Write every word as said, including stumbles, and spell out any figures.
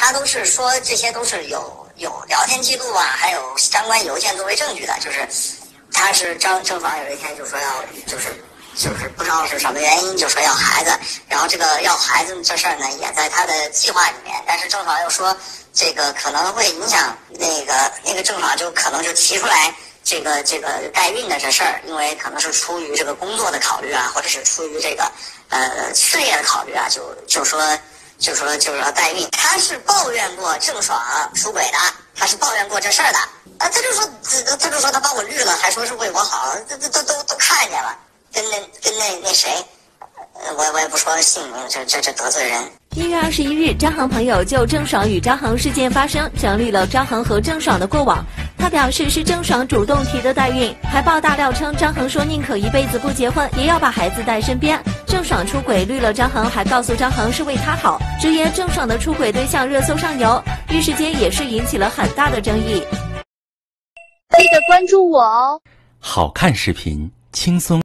他都是说这些都是有有聊天记录啊，还有相关邮件作为证据的，就是他是张郑爽有一天就说要就是就是不知道是什么原因就说要孩子，然后这个要孩子这事儿呢也在他的计划里面，但是郑爽又说这个可能会影响那个那个郑爽就可能就提出来。这个这个代孕的这事儿，因为可能是出于这个工作的考虑啊，或者是出于这个呃事业的考虑啊，就就说就说就是要代孕。他是抱怨过郑爽出轨的，他是抱怨过这事儿的。啊，他就说他他就说他把我绿了，还说是为我好，这这都都都看见了，跟那跟那那谁，我我也不说姓名，这这这得罪人。 一月二十一日，张航朋友就郑爽与张航事件发生整理了张航和郑爽的过往。他表示是郑爽主动提的代孕，还爆大料称张航说宁可一辈子不结婚，也要把孩子带身边。郑爽出轨绿了张航，还告诉张航是为他好，直言郑爽的出轨对象热搜上游，一时间也是引起了很大的争议。 记得关注我哦。 好看视频，轻松。